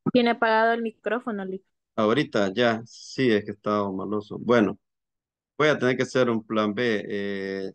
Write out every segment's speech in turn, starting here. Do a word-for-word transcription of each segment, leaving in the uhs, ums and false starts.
Tiene apagado el micrófono, Lick. Ahorita ya, sí, es que estaba maloso. Bueno, voy a tener que hacer un plan B. eh,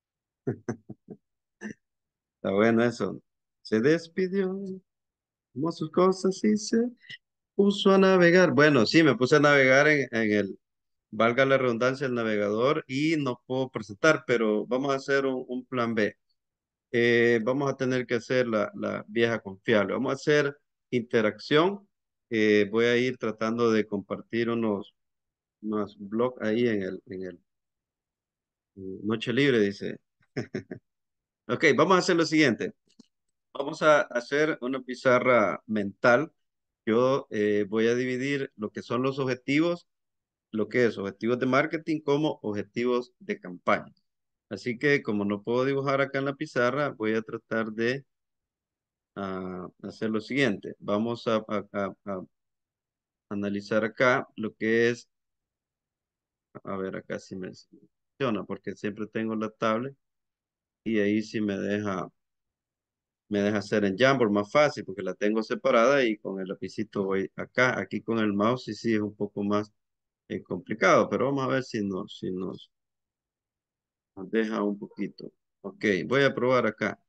está bueno eso. Se despidió, tomó sus cosas y se puso a navegar. Bueno, sí, me puse a navegar en, en el, valga la redundancia, el navegador y no puedo presentar, pero vamos a hacer un, un plan B. Eh, vamos a tener que hacer la, la vieja confiable. Vamos a hacer interacción. Eh, voy a ir tratando de compartir unos, unos blogs ahí en el, en el eh, Noche Libre, dice. Ok, vamos a hacer lo siguiente. Vamos a hacer una pizarra mental. Yo eh, voy a dividir lo que son los objetivos, lo que es objetivos de marketing como objetivos de campaña. Así que como no puedo dibujar acá en la pizarra, voy a tratar de ah, hacer lo siguiente. Vamos a, a- a- a analizar acá lo que es, a ver, acá sí me funciona, porque siempre tengo la tablet y ahí sí me deja, me deja hacer en Jamboard más fácil, porque la tengo separada y con el lapicito voy acá. Aquí con el mouse sí, sí es un poco más eh, complicado, pero vamos a ver si nos, si nos, nos deja un poquito. Ok, voy a probar acá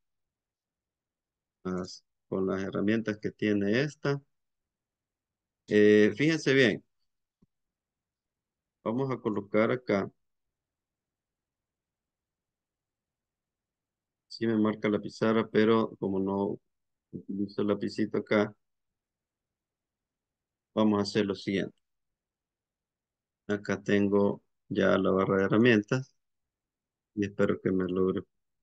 las- con las herramientas que tiene esta. Eh, fíjense bien, vamos a colocar acá. Sí me marca la pizarra, pero como no utilizo el lapicito acá, vamos a hacer lo siguiente. Acá tengo ya la barra de herramientas y espero que me logre.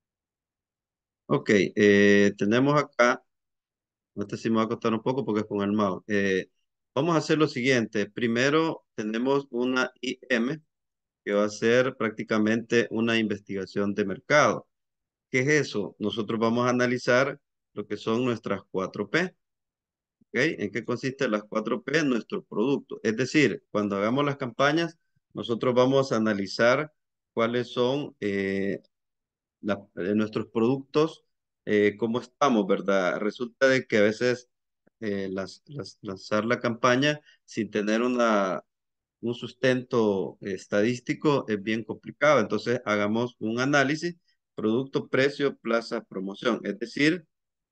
Ok, eh, tenemos acá, este sí me va a costar un poco porque es con el mouse. Eh, vamos a hacer lo siguiente. Primero tenemos una I M que va a ser prácticamente una investigación de mercado. ¿Qué es eso? Nosotros vamos a analizar lo que son nuestras cuatro P. ¿Ok? ¿En qué consiste las cuatro P? Nuestro producto. Es decir, cuando hagamos las campañas, nosotros vamos a analizar cuáles son eh, la- eh, nuestros productos, eh, cómo estamos, ¿verdad? Resulta de que a veces eh, las- las- lanzar la campaña sin tener una, un sustento estadístico es bien complicado. Entonces, hagamos un análisis, producto, precio, plaza, promoción. Es decir,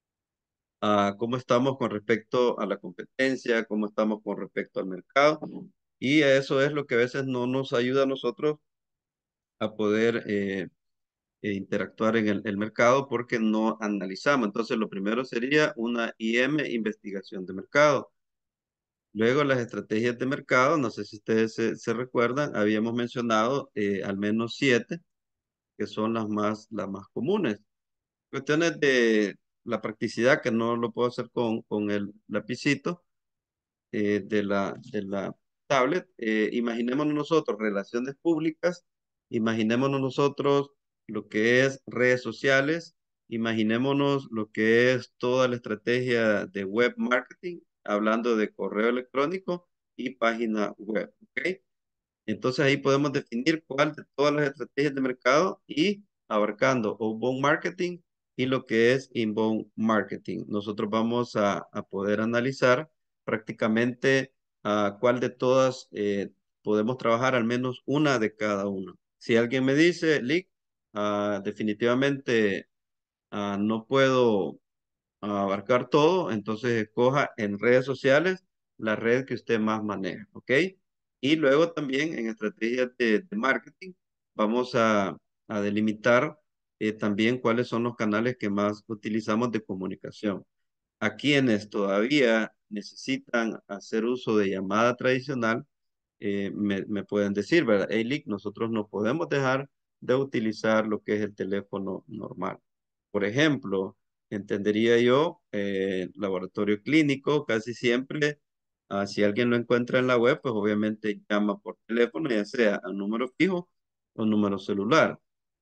a cómo estamos con respecto a la competencia, cómo estamos con respecto al mercado. Y eso es lo que a veces no nos ayuda a nosotros a poder eh, eh, interactuar en el, el mercado porque no analizamos. Entonces, lo primero sería una I M, investigación de mercado. Luego, las estrategias de mercado, no sé si ustedes se, se recuerdan, habíamos mencionado eh, al menos siete, que son las más, las más comunes. Cuestiones de la practicidad, que no lo puedo hacer con, con el lapicito eh, de la, de la tablet. Eh, imaginémonos nosotros relaciones públicas, imaginémonos nosotros lo que es redes sociales, imaginémonos lo que es toda la estrategia de web marketing, hablando de correo electrónico y página web, ¿ok? Entonces ahí podemos definir cuál de todas las estrategias de mercado y abarcando outbound marketing y lo que es inbound marketing. Nosotros vamos a, a poder analizar prácticamente a cuál de todas eh, podemos trabajar al menos una de cada una. Si alguien me dice, Lick, ah, definitivamente ah, no puedo a abarcar todo, entonces escoja en redes sociales la red que usted más maneja, ¿ok? Y luego también en estrategias de, de marketing vamos a, a delimitar eh, también cuáles son los canales que más utilizamos de comunicación. A quienes todavía necesitan hacer uso de llamada tradicional, eh, me, me pueden decir, ¿verdad? Hey, Lick, nosotros no podemos dejar de utilizar lo que es el teléfono normal. Por ejemplo, entendería yo, eh, laboratorio clínico, casi siempre, ah, si alguien lo encuentra en la web, pues obviamente llama por teléfono, ya sea a número fijo o número celular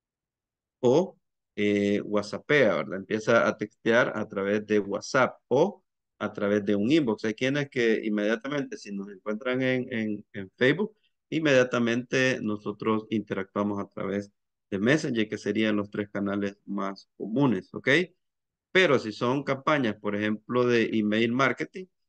o eh, WhatsAppea, ¿verdad? Empieza a textear a través de WhatsApp o a través de un inbox. Hay quienes que inmediatamente, si nos encuentran en, en, en Facebook, inmediatamente nosotros interactuamos a través de Messenger, que serían los tres canales más comunes, ¿ok? Pero si son campañas, por ejemplo, de email marketing,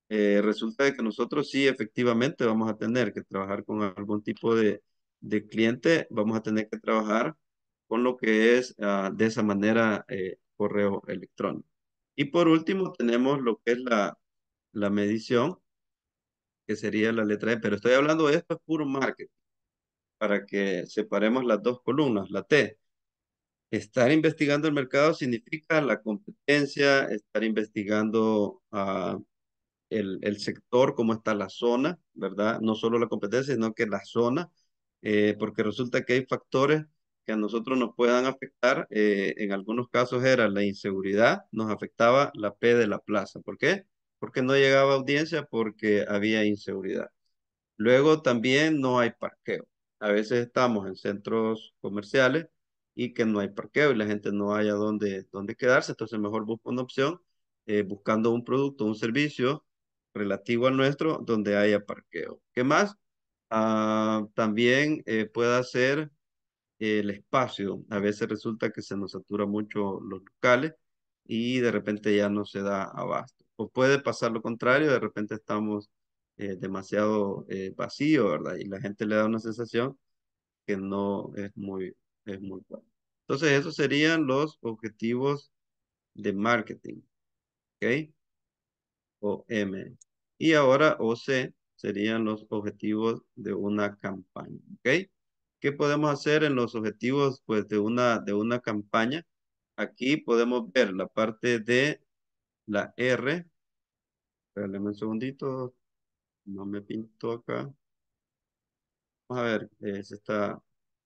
eh, resulta de que nosotros sí efectivamente vamos a tener que trabajar con algún tipo de, de cliente, vamos a tener que trabajar con lo que es ah, de esa manera eh, correo electrónico. Y por último tenemos lo que es la, la medición, que sería la letra E, pero estoy hablando de esto es puro marketing, para que separemos las dos columnas, la T. Estar investigando el mercado significa la competencia, estar investigando ah, el, el sector, cómo está la zona, ¿verdad? No solo la competencia, sino que la zona, eh, porque resulta que hay factores que a nosotros nos puedan afectar. Eh, en algunos casos era la inseguridad, nos afectaba la P de la plaza. ¿Por qué? Porque no llegaba audiencia, porque había inseguridad. Luego también no hay parqueo. A veces estamos en centros comerciales y que no hay parqueo y la gente no haya dónde, dónde quedarse, entonces mejor busca una opción eh, buscando un producto, un servicio relativo al nuestro donde haya parqueo. ¿Qué más? Ah, también eh, puede ser el espacio. A veces resulta que se nos satura mucho los locales y de repente ya no se da abasto. O puede pasar lo contrario, de repente estamos eh, demasiado eh, vacío, ¿verdad? Y la gente le da una sensación que no es muy, es muy buena. Entonces, esos serían los objetivos de marketing, ¿ok? O M. Y ahora O C serían los objetivos de una campaña, ¿ok? ¿Qué podemos hacer en los objetivos pues, de una, de una campaña? Aquí podemos ver la parte de la R. Espérame un segundito, no me pinto acá. Vamos a ver, eh, se está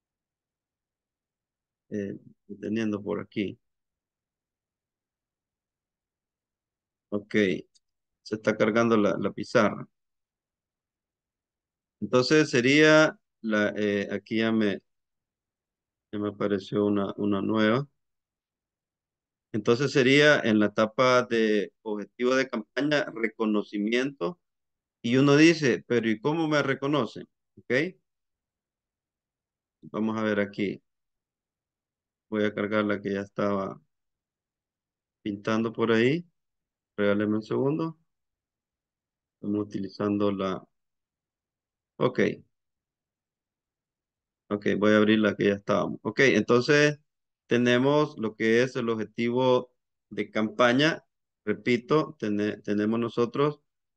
eh, deteniendo por aquí. Ok, se está cargando la, la pizarra. Entonces sería, la, eh, aquí ya me, ya me apareció una, una nueva. Entonces sería en la etapa de objetivo de campaña, reconocimiento. Y uno dice, pero ¿y cómo me reconocen? ¿Ok? Vamos a ver aquí. Voy a cargar la que ya estaba pintando por ahí. Regáleme un segundo. Estamos utilizando la... Ok, ok, voy a abrir la que ya estábamos. Ok, entonces tenemos lo que es el objetivo de campaña. Repito, tene- tenemos nosotros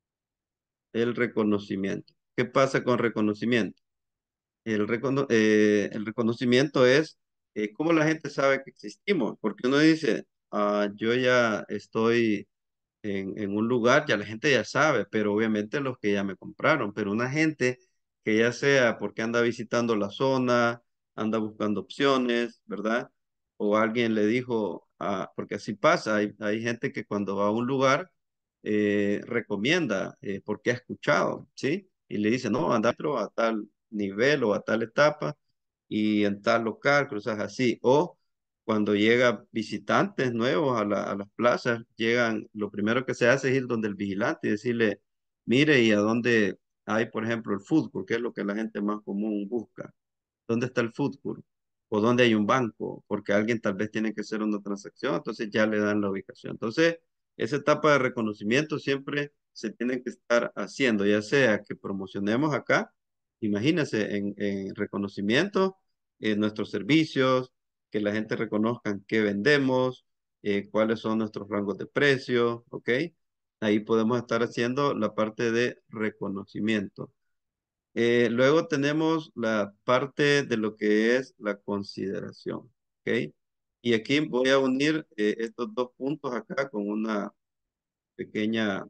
el reconocimiento. ¿Qué pasa con reconocimiento? El, recono- eh, el reconocimiento es eh, cómo la gente sabe que existimos, porque uno dice, "Ah, yo ya estoy en, en un lugar, ya la gente ya sabe, pero obviamente los que ya me compraron, pero una gente que ya sea porque anda visitando la zona, anda buscando opciones, ¿verdad? O alguien le dijo, ah, porque así pasa, hay, hay gente que cuando va a un lugar eh, recomienda eh, porque ha escuchado, ¿sí? Y le dice, no, anda a tal nivel o a tal etapa y en tal local, cosas así. O cuando llegan visitantes nuevos a, la- a las plazas, llegan, lo primero que se hace es ir donde el vigilante y decirle, mire, ¿y a dónde hay, por ejemplo, el fútbol? Que es lo que la gente más común busca. ¿Dónde está el food court? O dónde hay un banco, porque alguien tal vez tiene que hacer una transacción, entonces ya le dan la ubicación. Entonces, esa etapa de reconocimiento siempre se tiene que estar haciendo, ya sea que promocionemos acá, imagínense en, en reconocimiento, en nuestros servicios, que la gente reconozca qué vendemos, eh, cuáles son nuestros rangos de precio, ¿ok? Ahí podemos estar haciendo la parte de reconocimiento. Eh, luego tenemos la parte de lo que es la consideración, ¿ok? Y aquí voy a unir eh, estos dos puntos acá con una pequeña,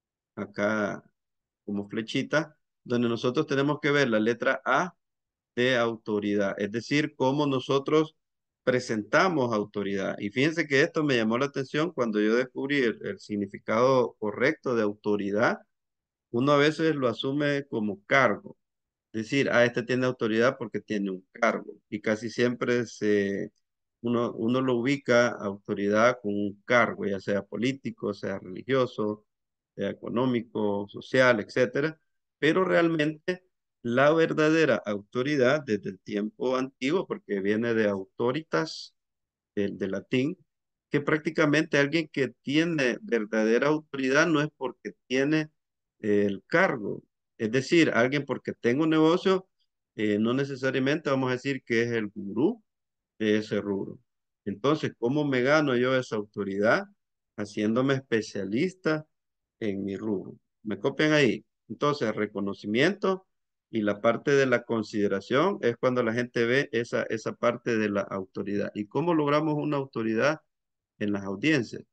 acá como flechita, donde nosotros tenemos que ver la letra A de autoridad, es decir, cómo nosotros presentamos autoridad. Y fíjense que esto me llamó la atención cuando yo descubrí el, el significado correcto de autoridad. Uno a veces lo asume como cargo, decir, ah, este tiene autoridad porque tiene un cargo. Y casi siempre se, uno, uno lo ubica a autoridad con un cargo, ya sea político, sea religioso, sea económico, social, etcétera. Pero realmente la verdadera autoridad desde el tiempo antiguo, porque viene de autoritas, del, del latín, que prácticamente alguien que tiene verdadera autoridad no es porque tiene el cargo. Es decir, alguien porque tenga un negocio, eh, no necesariamente vamos a decir que es el gurú de ese rubro. Entonces, ¿cómo me gano yo esa autoridad? Haciéndome especialista en mi rubro. ¿Me copian ahí? Entonces, reconocimiento y la parte de la consideración es cuando la gente ve esa, esa parte de la autoridad. ¿Y cómo logramos una autoridad en las audiencias?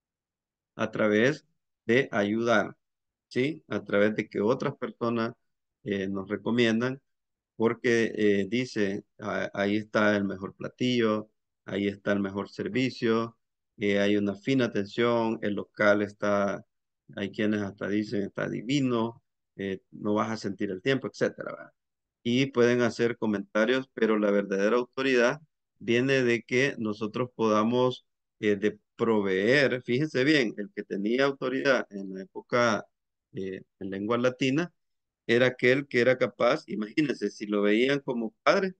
A través de ayudar, ¿sí? A través de que otras personas eh, nos recomiendan porque eh, dice, "Ah, ahí está el mejor platillo, ahí está el mejor servicio, eh, hay una fina atención, el local está, hay quienes hasta dicen está divino, eh, no vas a sentir el tiempo, etcétera, ¿verdad? Y pueden hacer comentarios, pero la verdadera autoridad viene de que nosotros podamos eh, de proveer, fíjense bien, el que tenía autoridad en la época eh, en lengua latina, era aquel que era capaz, imagínense, si lo veían como padre,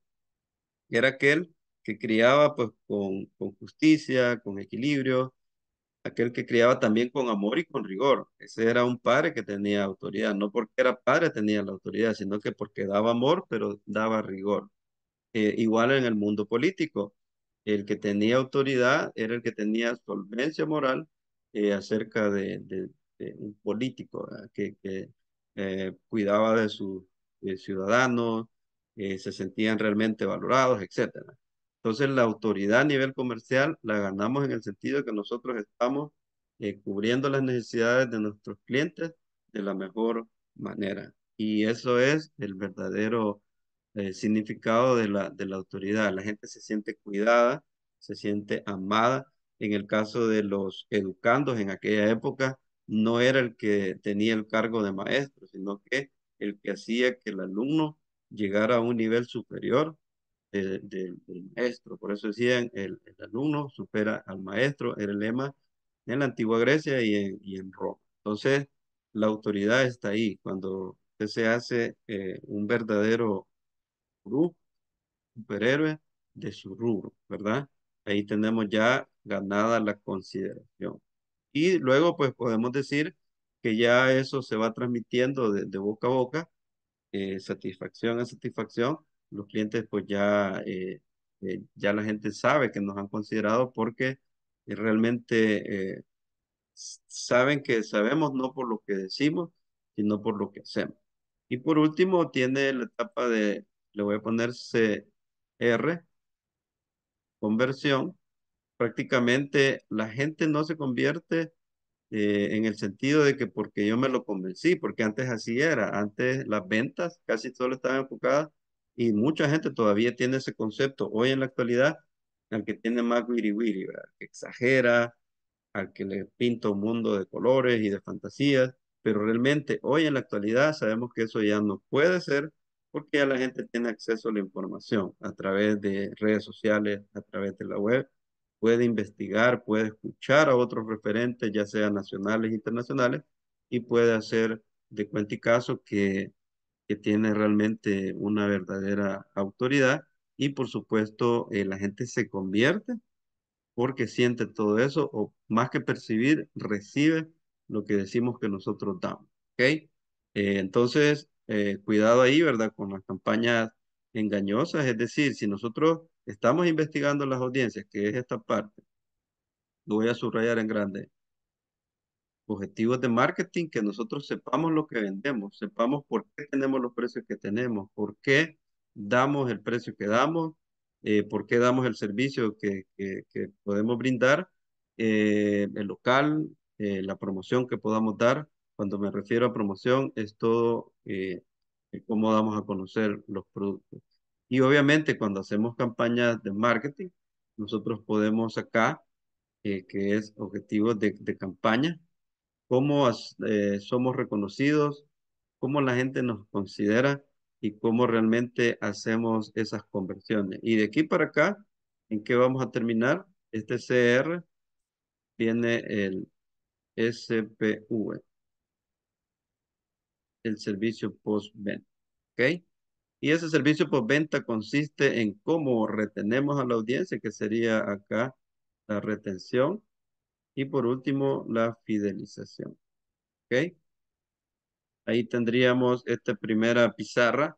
era aquel que criaba pues con, con justicia, con equilibrio, aquel que criaba también con amor y con rigor. Ese era un padre que tenía autoridad, no porque era padre tenía la autoridad, sino que porque daba amor, pero daba rigor. Eh, igual en el mundo político, el que tenía autoridad era el que tenía solvencia moral eh, acerca de, de- de un político, ¿verdad? Que, que, eh, cuidaba de sus eh, ciudadanos, eh, se sentían realmente valorados, etcétera. Entonces la autoridad a nivel comercial la ganamos en el sentido de que nosotros estamos eh, cubriendo las necesidades de nuestros clientes de la mejor manera. Y eso es el verdadero eh, significado de la, de la autoridad. La gente se siente cuidada, se siente amada. En el caso de los educandos en aquella época, no era el que tenía el cargo de maestro, sino que el que hacía que el alumno llegara a un nivel superior de- de- del maestro. Por eso decían, el, el alumno supera al maestro, era el lema en la antigua Grecia y en, y en Roma. Entonces, la autoridad está ahí. Cuando usted se hace eh, un verdadero gurú, superhéroe de su rubro, ¿verdad? Ahí tenemos ya ganada la consideración. Y luego, pues podemos decir que ya eso se va transmitiendo de, de boca a boca, eh, satisfacción a satisfacción. Los clientes, pues ya, eh, eh, ya la gente sabe que nos han considerado porque eh, realmente eh, s- saben que sabemos no por lo que decimos, sino por lo que hacemos. Y por último, tiene la etapa de, le voy a poner C R, conversión. Prácticamente la gente no se convierte eh, en el sentido de que porque yo me lo convencí, porque antes así era, antes las ventas casi solo estaban enfocadas y mucha gente todavía tiene ese concepto. Hoy en la actualidad, el que tiene más wiri wiri, ¿verdad? Que exagera, al que le pinta un mundo de colores y de fantasías, pero realmente hoy en la actualidad sabemos que eso ya no puede ser porque ya la gente tiene acceso a la información a través de redes sociales, a través de la web, puede investigar, puede escuchar a otros referentes, ya sean nacionales e internacionales, y puede hacer de cuenta y caso que, que tiene realmente una verdadera autoridad y por supuesto eh, la gente se convierte porque siente todo eso, o más que percibir, recibe lo que decimos que nosotros damos. ¿Ok? Eh, entonces, eh, cuidado ahí, ¿verdad? Con las campañas engañosas, es decir, si nosotros estamos investigando las audiencias, que es esta parte, lo voy a subrayar en grande, objetivos de marketing, que nosotros sepamos lo que vendemos, sepamos por qué tenemos los precios que tenemos, por qué damos el precio que damos, eh, por qué damos el servicio que, que- que podemos brindar, eh, el local, eh, la promoción que podamos dar. Cuando me refiero a promoción, es todo eh, eh, cómo damos a conocer los productos. Y obviamente cuando hacemos campañas de marketing, nosotros podemos acá, eh, que es objetivos de, de campaña, cómo as- eh, somos reconocidos, cómo la gente nos considera y cómo realmente hacemos esas conversiones. Y de aquí para acá, ¿en qué vamos a terminar? Este C R viene el S P V, el servicio postventa. ¿Ok? Y ese servicio postventa consiste en cómo retenemos a la audiencia, que sería acá la retención. Y por último, la fidelización. ¿Ok? Ahí tendríamos esta primera pizarra,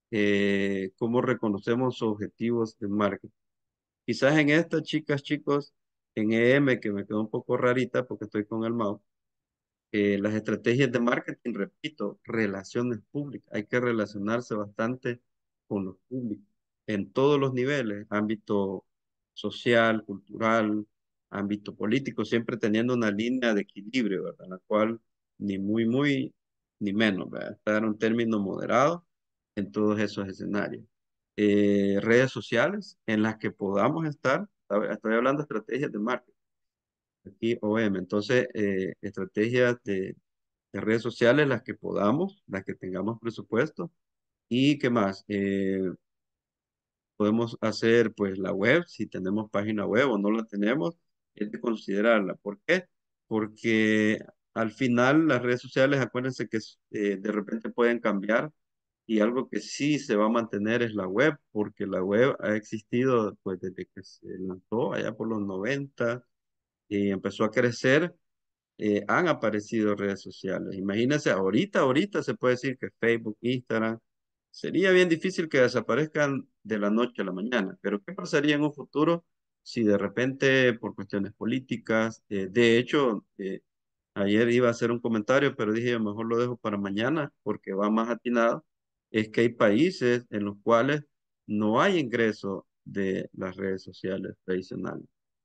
eh, cómo reconocemos objetivos de marketing. Quizás en esta, chicas, chicos, en E M, que me quedó un poco rarita porque estoy con el mouse, eh, las estrategias de marketing, repito, relaciones públicas. Hay que relacionarse bastante con los públicos en todos los niveles, ámbito social, cultural, ámbito político, siempre teniendo una línea de equilibrio, ¿verdad? La cual ni muy, muy, ni menos, ¿verdad? Estar un término moderado en todos esos escenarios. Eh, redes sociales en las que podamos estar, estoy hablando de estrategias de marketing, aquí O M, entonces eh, estrategias de de redes sociales, las que podamos, las que tengamos presupuesto. ¿Y qué más? Eh, podemos hacer pues la web, si tenemos página web o no la tenemos, es de considerarla. ¿Por qué? Porque al final las redes sociales, acuérdense que eh, de repente pueden cambiar y algo que sí se va a mantener es la web, porque la web ha existido pues desde que se lanzó allá por los noventa y empezó a crecer, eh, han aparecido redes sociales. Imagínense, ahorita, ahorita se puede decir que Facebook, Instagram, sería bien difícil que desaparezcan de la noche a la mañana, pero ¿qué pasaría en un futuro si de repente por cuestiones políticas, eh, de hecho, eh, ayer iba a hacer un comentario, pero dije, mejor lo dejo para mañana porque va más atinado, es que hay países en los cuales no hay ingreso de las redes sociales tradicionales.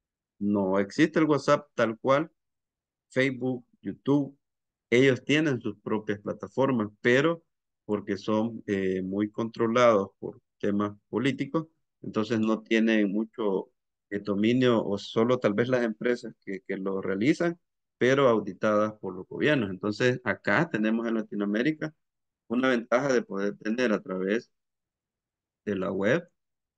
No existe el WhatsApp tal cual, Facebook, YouTube, ellos tienen sus propias plataformas, pero porque son eh, muy controlados por temas políticos, entonces no tienen mucho eh, dominio o solo tal vez las empresas que, que lo realizan, pero auditadas por los gobiernos. Entonces acá tenemos en Latinoamérica una ventaja de poder tener a través de la web.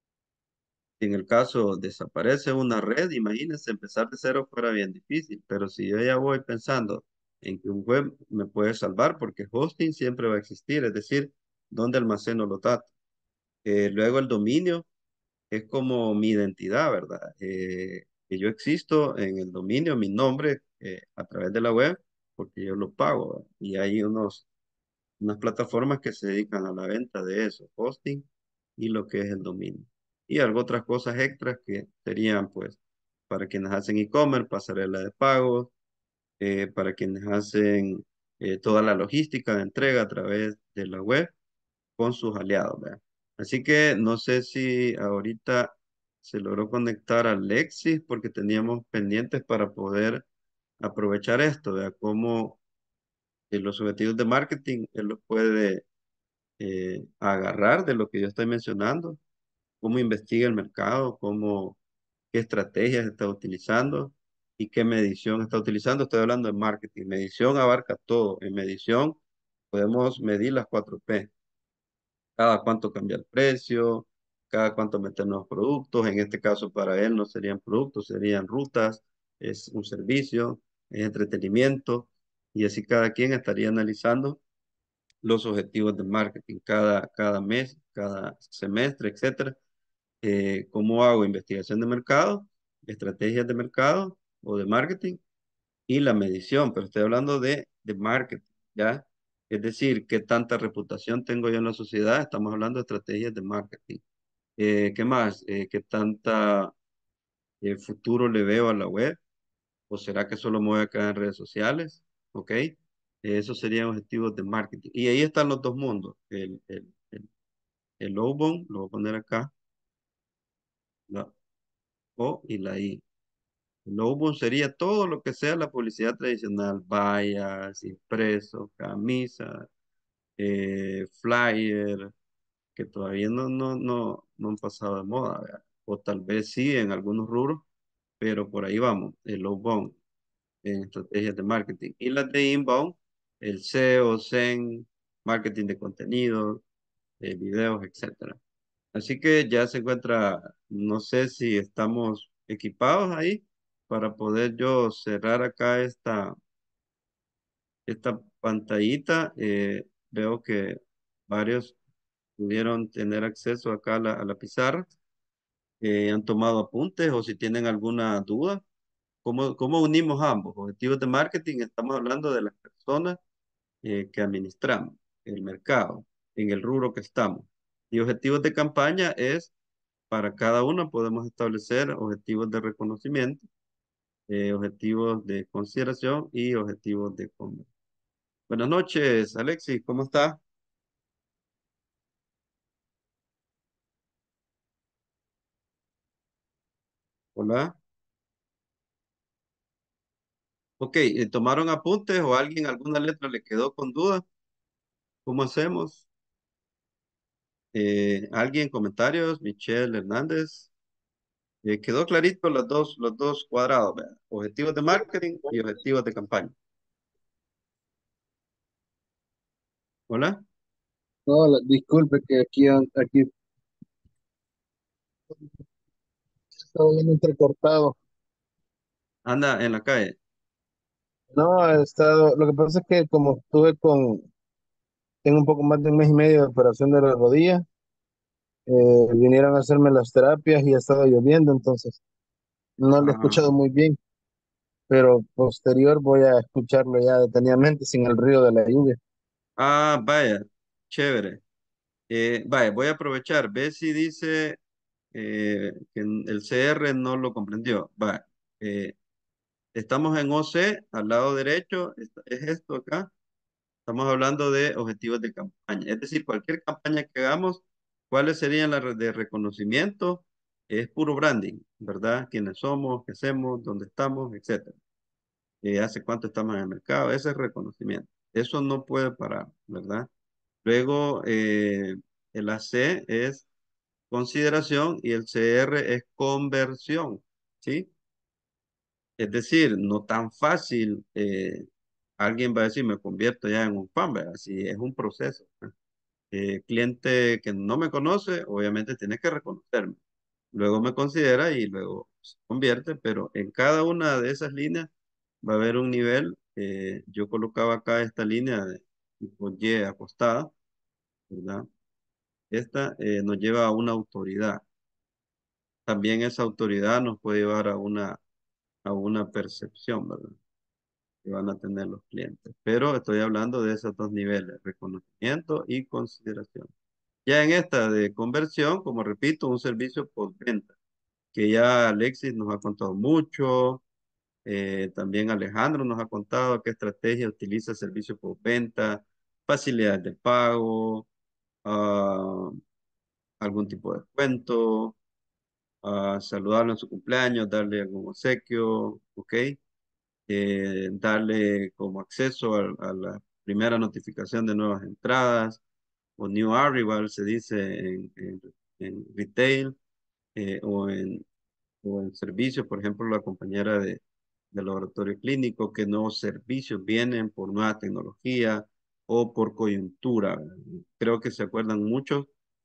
En el caso desaparece una red, imagínense, empezar de cero fuera bien difícil, pero si yo ya voy pensando en que un web me puede salvar, porque hosting siempre va a existir, es decir, donde almaceno los datos. Eh, luego el dominio es como mi identidad, ¿verdad? Eh, que yo existo en el dominio, mi nombre eh, a través de la web, porque yo lo pago, ¿verdad? Y hay unos unas plataformas que se dedican a la venta de eso, hosting y lo que es el dominio. Y algo otras cosas extras que serían pues para quienes hacen e-commerce, pasarela de pagos, eh, para quienes hacen eh, toda la logística de entrega a través de la web con sus aliados, ¿verdad? Así que no sé si ahorita se logró conectar a Alexis porque teníamos pendientes para poder aprovechar esto, ¿verdad? Cómo eh, los objetivos de marketing él los puede eh, agarrar de lo que yo estoy mencionando, cómo investiga el mercado, cómo, qué estrategias está utilizando y qué medición está utilizando. Estoy hablando de marketing. Medición abarca todo. En medición podemos medir las cuatro P. Cada cuánto cambia el precio, cada cuánto meter nuevos productos. En este caso para él no serían productos, serían rutas, es un servicio, es entretenimiento. Y así cada quien estaría analizando los objetivos de marketing cada, cada mes, cada semestre, etcétera. Eh, ¿cómo hago investigación de mercado, estrategias de mercado o de marketing y la medición? Pero estoy hablando de, de marketing, ¿ya? Es decir, qué tanta reputación tengo yo en la sociedad. Estamos hablando de estrategias de marketing. Eh, ¿qué más? Eh, ¿qué tanta eh, futuro le veo a la web? ¿O será que solo me voy a quedar en redes sociales? ¿Ok? Eh, Esos serían objetivos de marketing. Y ahí están los dos mundos. El, el, el, el outbound, lo voy a poner acá, la O y la I. El outbound sería todo lo que sea la publicidad tradicional, vallas, impresos, camisas, eh, flyer, que todavía no, no, no, no han pasado de moda, ¿verdad? O tal vez sí en algunos rubros, pero por ahí vamos, el outbound en estrategias de marketing. Y las de inbound, el S E O, S E M, marketing de contenido, eh, videos, etcétera. Así que ya se encuentra, no sé si estamos equipados ahí para poder yo cerrar acá esta, esta pantallita. Eh, veo que varios pudieron tener acceso acá a la, a la pizarra, eh, han tomado apuntes o si tienen alguna duda. ¿Cómo, cómo unimos ambos? Objetivos de marketing, estamos hablando de las personas eh, que administramos, el mercado, en el rubro que estamos. Y objetivos de campaña es, para cada uno podemos establecer objetivos de reconocimiento, eh, objetivos de consideración y objetivos de conversión. Buenas noches, Alexis, ¿cómo está? Hola. Ok, eh, ¿tomaron apuntes o alguien alguna letra le quedó con duda? ¿Cómo hacemos? Eh, ¿alguien comentarios? Michelle Hernández. Eh, quedó clarito los dos, los dos cuadrados, ¿verdad? Objetivos de marketing y objetivos de campaña. Hola. No, la- disculpe que aquí, an- aquí estaba bien entrecortado. Anda en la calle. No, he estado, lo que pasa es que como estuve con, tengo un poco más de un mes y medio de operación de la rodilla, eh, vinieron a hacerme las terapias y ha estado lloviendo, entonces no lo he escuchado Ah, muy bien, pero posterior voy a escucharlo ya detenidamente sin el ruido de la lluvia. ah, vaya, chévere. Eh, vaya, voy a aprovechar. Ve si dice eh, que el C R no lo comprendió. Vaya, eh, estamos en O C, al lado derecho, es es esto acá. Estamos hablando de objetivos de campaña. Es decir, cualquier campaña que hagamos, ¿cuáles serían las de reconocimiento? Es puro branding, ¿verdad? ¿Quiénes somos? ¿Qué hacemos? ¿Dónde estamos? Etcétera. Eh, ¿hace cuánto estamos en el mercado? Ese es reconocimiento. Eso no puede parar, ¿verdad? Luego, eh, el A C es consideración y el C R es conversión, ¿sí? Es decir, no tan fácil. Eh, alguien va a decir, me convierto ya en un fan, ¿verdad? Si es un proceso. Eh, cliente que no me conoce, obviamente tiene que reconocerme. Luego me considera y luego se convierte, pero en cada una de esas líneas va a haber un nivel. Eh, yo colocaba acá esta línea de tipo Y acostada, ¿verdad? Esta eh, nos lleva a una autoridad. También esa autoridad nos puede llevar a una, a una percepción, ¿verdad? Que van a tener los clientes. Pero estoy hablando de esos dos niveles, reconocimiento y consideración. Ya en esta de conversión, como repito, un servicio postventa, que ya Alexis nos ha contado mucho, eh, también Alejandro nos ha contado qué estrategia utiliza el servicio postventa, facilidades de pago, ah, algún tipo de descuento, ah, saludarlo en su cumpleaños, darle algún obsequio, ¿ok? Eh, darle como acceso a, a la primera notificación de nuevas entradas, o new arrival se dice en, en, en retail, eh, o en, o en servicios, por ejemplo, la compañera de, del laboratorio clínico, que nuevos servicios vienen por nueva tecnología o por coyuntura. Creo que se acuerdan muchos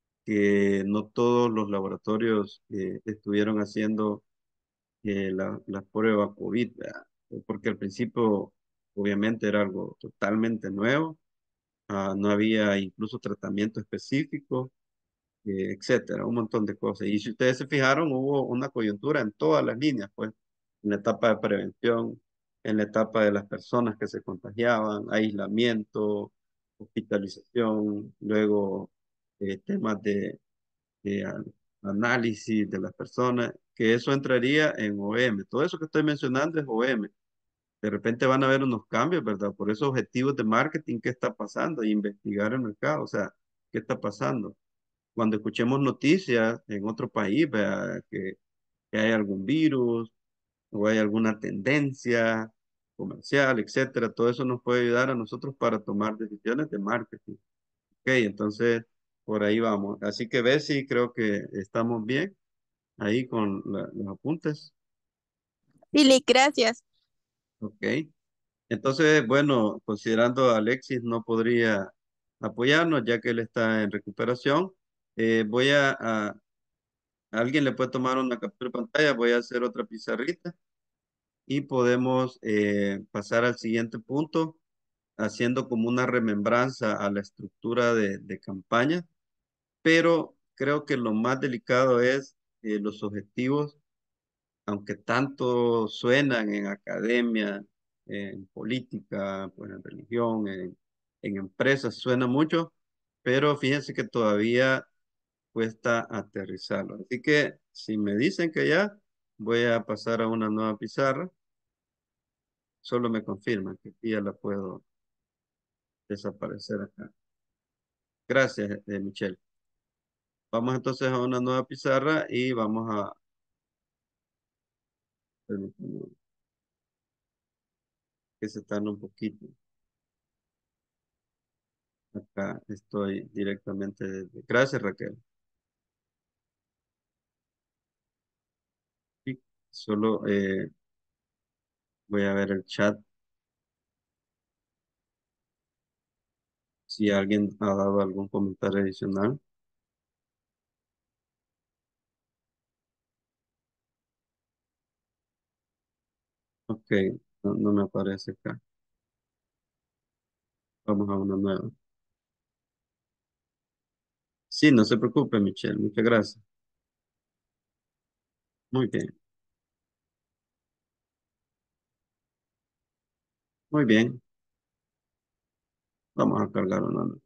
que no todos los laboratorios eh, estuvieron haciendo eh, la, la prueba COVID, ¿verdad? Porque al principio obviamente era algo totalmente nuevo, ah, no había incluso tratamiento específico, eh, etcétera, un montón de cosas. Y si ustedes se fijaron, hubo una coyuntura en todas las líneas, pues, en la etapa de prevención, en la etapa de las personas que se contagiaban, aislamiento, hospitalización, luego eh, temas de, de a- análisis de las personas, que eso entraría en O M. Todo eso que estoy mencionando es O M. De repente van a haber unos cambios, ¿verdad? Por esos objetivos de marketing, ¿qué está pasando? Y investigar el mercado, o sea, ¿qué está pasando? Cuando escuchemos noticias en otro país, vea, que, que hay algún virus o hay alguna tendencia comercial, etcétera, todo eso nos puede ayudar a nosotros para tomar decisiones de marketing. Ok, entonces por ahí vamos. Así que ves, sí, creo que estamos bien ahí con la- los apuntes. Dile, gracias. Ok, entonces, bueno, considerando a Alexis no podría apoyarnos ya que él está en recuperación, eh, voy a, a alguien le puede tomar una captura de pantalla, voy a hacer otra pizarrita y podemos eh, pasar al siguiente punto, haciendo como una remembranza a la estructura de, de campaña, pero creo que lo más delicado es eh, los objetivos, aunque tanto suenan en academia, en política, pues en religión, en empresas suena mucho, pero fíjense que todavía cuesta aterrizarlo. Así que si me dicen que ya, voy a pasar a una nueva pizarra. Solo me confirman que aquí ya la puedo desaparecer acá. Gracias, eh, Michelle. Vamos entonces a una nueva pizarra y vamos a... permítanme que se tarde un poquito. Acá estoy directamente desde... Gracias, Raquel. Y solo eh, voy a ver el chat si alguien ha dado algún comentario adicional. Ok, no, no me aparece acá. Vamos a una nueva. Sí, no se preocupe, Michelle. Muchas gracias. Muy bien, muy bien. Vamos a cargar una nueva.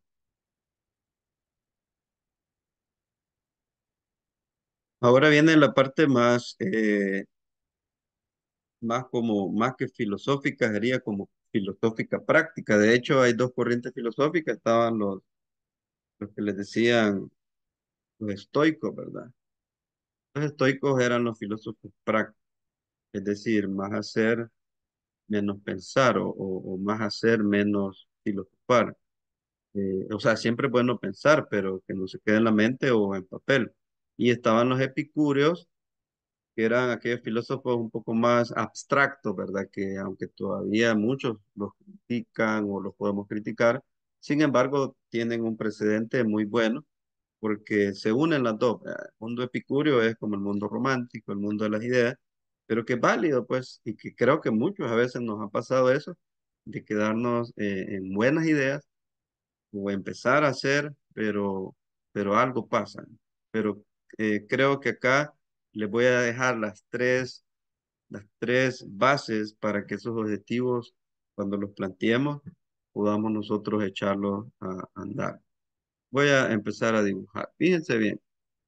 Ahora viene la parte más, eh, más como, más que filosófica, sería como filosófica práctica. De hecho, hay dos corrientes filosóficas. Estaban los, los que les decían los estoicos, ¿verdad? Los estoicos eran los filósofos prácticos, es decir, más hacer, menos pensar, o, o- o más hacer, menos filosofar. Eh, o sea, siempre es bueno pensar, pero que no se quede en la mente o en papel. Y estaban los epicúreos, que eran aquellos filósofos un poco más abstractos, ¿verdad? Que aunque todavía muchos los critican o los podemos criticar, sin embargo, tienen un precedente muy bueno porque se unen las dos, ¿verdad? El mundo epicúreo es como el mundo romántico, el mundo de las ideas, pero que es válido, pues, y que creo que muchos a veces nos ha pasado eso, de quedarnos eh, en buenas ideas o empezar a hacer, pero, pero algo pasa. Pero eh, creo que acá les voy a dejar las tres, las tres bases para que esos objetivos, cuando los planteemos, podamos nosotros echarlos a andar. Voy a empezar a dibujar. Fíjense bien,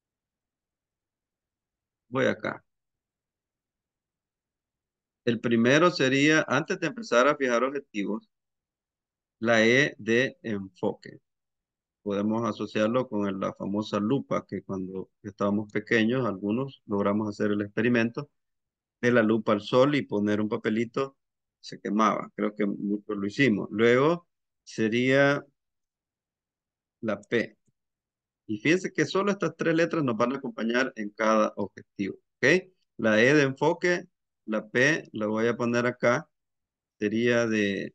voy acá. El primero sería, antes de empezar a fijar objetivos, la E de enfoque. Podemos asociarlo con el- la famosa lupa que cuando estábamos pequeños, algunos logramos hacer el experimento de la lupa al sol y poner un papelito, se quemaba. Creo que muchos lo hicimos. Luego sería la P. Y fíjense que solo estas tres letras nos van a acompañar en cada objetivo. ¿Ok? La E de enfoque, la P la voy a poner acá. Sería de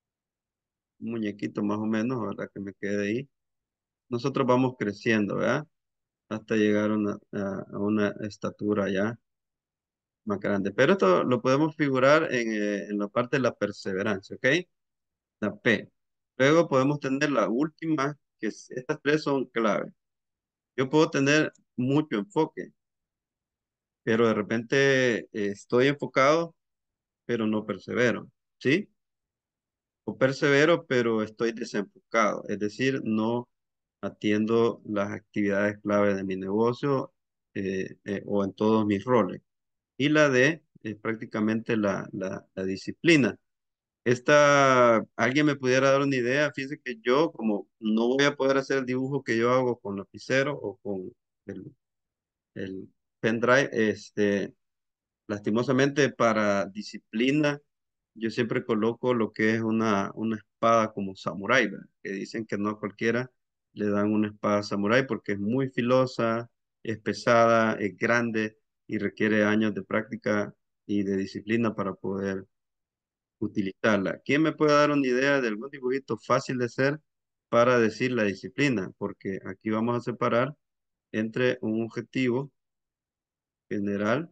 un muñequito más o menos, ¿verdad? Que me quede ahí. Nosotros vamos creciendo, ¿verdad? Hasta llegar a una, a, a una estatura ya más grande. Pero esto lo podemos figurar en, eh, en la parte de la perseverancia, ¿ok? La P. Luego podemos tener la última, que es- estas tres son clave. Yo puedo tener mucho enfoque, pero de repente eh, estoy enfocado, pero no persevero, ¿sí? O persevero, pero estoy desenfocado, es decir, no atiendo las actividades clave de mi negocio eh, eh, o en todos mis roles. Y la D es prácticamente la, la, la disciplina. Esta, alguien me pudiera dar una idea, fíjese que yo como no voy a poder hacer el dibujo que yo hago con lapicero o con el, el pendrive, este, lastimosamente para disciplina, yo siempre coloco lo que es una, una espada como samurái, ¿verdad? Que dicen que no a cualquiera le dan una espada samurái porque es muy filosa, es pesada, es grande y requiere años de práctica y de disciplina para poder utilizarla. ¿Quién me puede dar una idea de algún dibujito fácil de hacer para decir la disciplina? Porque aquí vamos a separar entre un objetivo general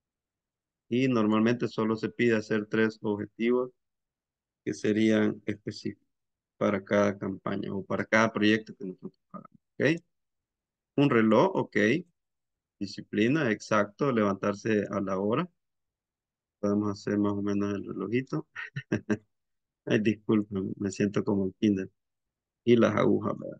y normalmente solo se pide hacer tres objetivos que serían específicos para cada campaña o para cada proyecto que nosotros hagamos. ¿Ok? Un reloj, ok. Disciplina, exacto. Levantarse a la hora. Podemos hacer más o menos el relojito. Ay, disculpen, me siento como en kinder. y las agujas, ¿verdad?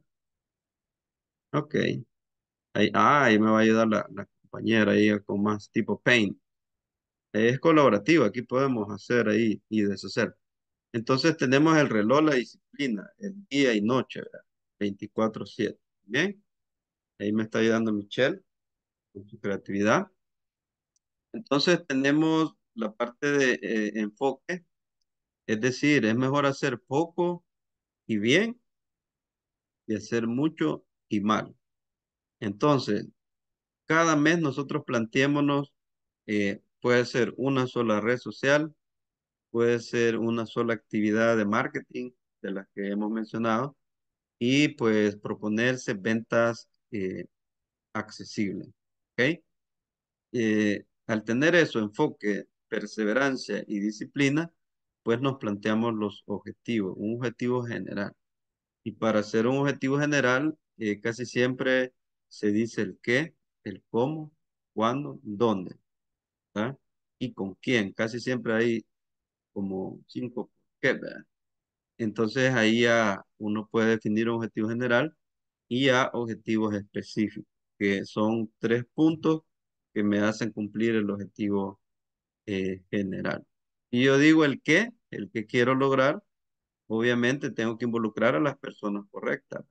Ok. Ahí, ah, ahí me va a ayudar la, la compañera ahí con más tipo paint. Es colaborativo, aquí podemos hacer ahí y deshacer. Entonces tenemos el reloj, la disciplina, el día y noche, ¿verdad? veinticuatro siete. Bien, ahí me está ayudando Michelle con su creatividad. Entonces tenemos la parte de eh, enfoque, es decir, es mejor hacer poco y bien que hacer mucho y mal. Entonces, cada mes nosotros planteémonos, eh, puede ser una sola red social, puede ser una sola actividad de marketing de las que hemos mencionado y pues proponerse ventas eh, accesibles. ¿Ok? Eh, al tener eso, enfoque, perseverancia y disciplina, pues nos planteamos los objetivos, un objetivo general. Y para hacer un objetivo general, eh, casi siempre se dice el qué, el cómo, cuándo, dónde, ¿verdad? Y con quién. Casi siempre hay como cinco qué, ¿verdad? Entonces ahí ya uno puede definir un objetivo general y ya objetivos específicos, que son tres puntos que me hacen cumplir el objetivo eh, general. Y yo digo el qué, el que quiero lograr, obviamente tengo que involucrar a las personas correctas,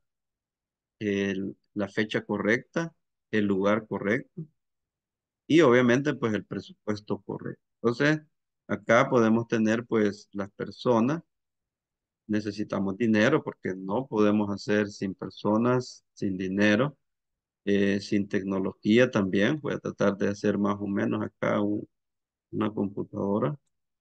el- la fecha correcta, el lugar correcto y obviamente pues el presupuesto correcto. Entonces, acá podemos tener pues las personas, necesitamos dinero porque no podemos hacer sin personas, sin dinero, eh, sin tecnología también. Voy a tratar de hacer más o menos acá un- una computadora,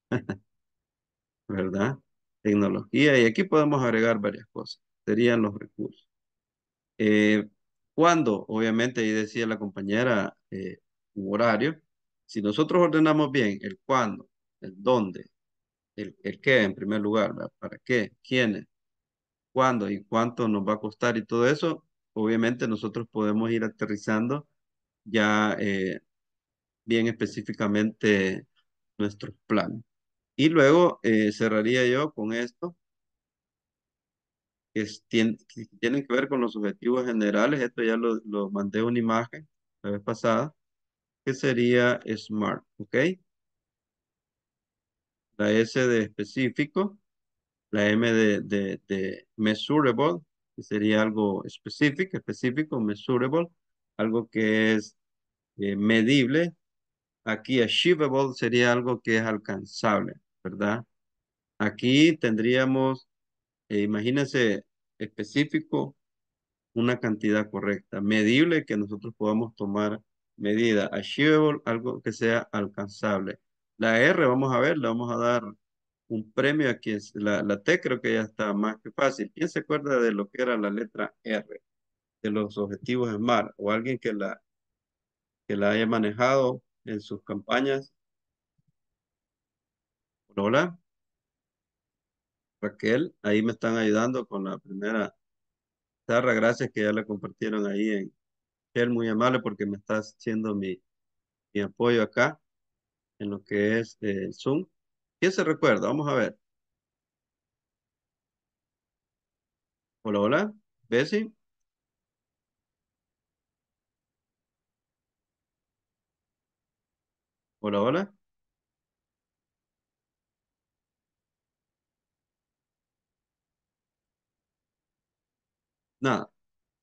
¿verdad? Tecnología y aquí podemos agregar varias cosas. Serían los recursos. Eh, ¿Cuándo? Obviamente, ahí decía la compañera, eh, un horario. Si nosotros ordenamos bien el cuándo, el dónde, el, el qué en primer lugar, ¿verdad? ¿Para qué? ¿Quiénes? ¿Cuándo? ¿Y cuánto nos va a costar? Y todo eso, obviamente nosotros podemos ir aterrizando ya eh, bien específicamente nuestros planes. Y luego eh, cerraría yo con esto, que, es- tien- que tienen que ver con los objetivos generales. Esto ya lo, lo mandé una imagen la vez pasada que sería SMART, ¿ok? La S de específico, la M de, de, de measurable, que sería algo específico, específico, measurable, algo que es eh, medible. Aquí achievable sería algo que es alcanzable, ¿verdad? Aquí tendríamos, eh, imagínense, específico, una cantidad correcta, medible que nosotros podamos tomar medida, achievable, algo que sea alcanzable. La R, vamos a ver, le vamos a dar un premio a quien, la, la T creo que ya está más que fácil. ¿Quién se acuerda de lo que era la letra R, de los objetivos SMART o alguien que la, que la haya manejado en sus campañas? Hola, Raquel, ahí me están ayudando con la primera charla, gracias que ya la compartieron ahí en Shell, muy amable porque me está haciendo mi, mi apoyo acá en lo que es eh, el Zoom. ¿Quién se recuerda? Vamos a ver. Hola, hola. Bessie. Hola, hola. Nada.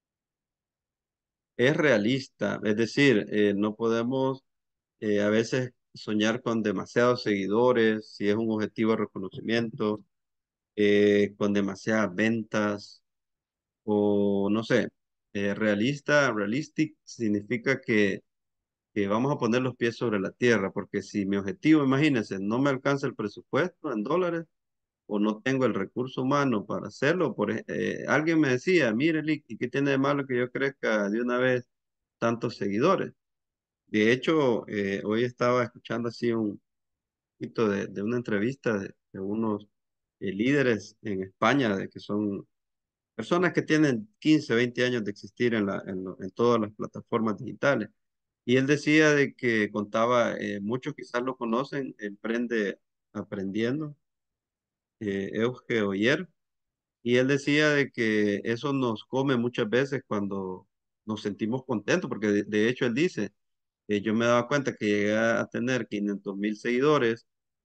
Es realista. Es decir, eh, no podemos eh, a veces soñar con demasiados seguidores, si es un objetivo de reconocimiento, eh, con demasiadas ventas o no sé. Eh, realista, realistic significa que, que vamos a poner los pies sobre la tierra, porque si mi objetivo, imagínense, no me alcanza el presupuesto en dólares, o no tengo el recurso humano para hacerlo. Por, ej- eh, alguien me decía, mire, Lick, ¿y qué tiene de malo que yo crezca de una vez tantos seguidores? De hecho, eh, hoy estaba escuchando así un poquito de, de una entrevista de, de unos eh, líderes en España, de que son personas que tienen quince veinte años de existir en, la, en, lo- en todas las plataformas digitales. Y él decía de que contaba, eh, muchos quizás lo conocen, Emprende Aprendiendo, eh, Euge Oyer, Y él decía de que eso nos come muchas veces cuando nos sentimos contentos, porque de, de hecho él dice, eh, yo me daba cuenta que llegué a tener quinientos mil seguidores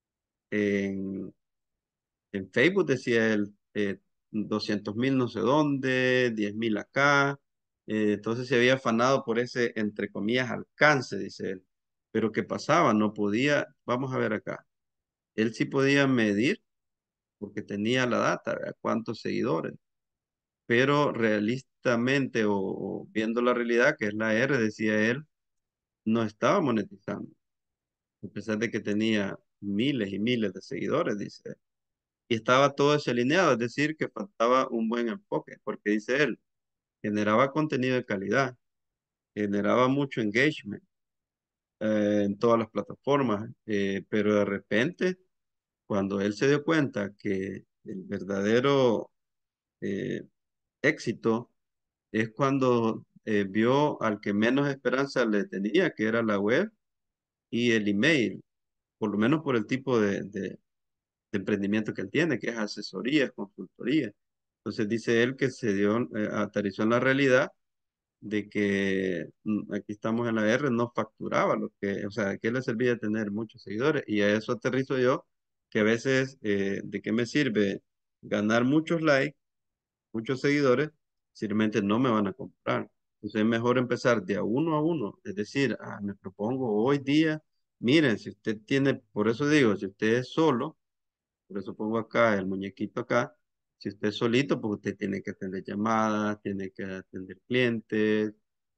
en, en Facebook, decía él, eh, doscientos mil no sé dónde, diez mil acá. Eh, entonces se había afanado por ese, entre comillas, alcance, dice él. Pero ¿qué pasaba? No podía, vamos a ver acá. Él sí podía medir porque tenía la data, ¿verdad? Cuántos seguidores. Pero realistamente o, o viendo la realidad, que es la R, decía él, no estaba monetizando. A pesar de que tenía miles y miles de seguidores, dice él. Y estaba todo desalineado, es decir, que faltaba un buen enfoque, porque dice él, generaba contenido de calidad, generaba mucho engagement eh, en todas las plataformas, eh, pero de repente, cuando él se dio cuenta que el verdadero eh, éxito es cuando eh, vio al que menos esperanza le tenía, que era la web y el email, por lo menos por el tipo de, de, de emprendimiento que él tiene, que es asesoría, es consultoría. Entonces dice él que se dio, eh, aterrizó en la realidad de que mm, aquí estamos en la R, no facturaba lo que, o sea, ¿qué le servía tener muchos seguidores? Y a eso aterrizo yo, que a veces, eh, ¿de qué me sirve ganar muchos likes, muchos seguidores, si realmente no me van a comprar? Entonces es mejor empezar de a uno a uno, es decir, ah, me propongo hoy día, miren, si usted tiene, por eso digo, si usted es solo, por eso pongo acá el muñequito acá. Si usted es solito, pues usted tiene que atender llamadas, tiene que atender clientes,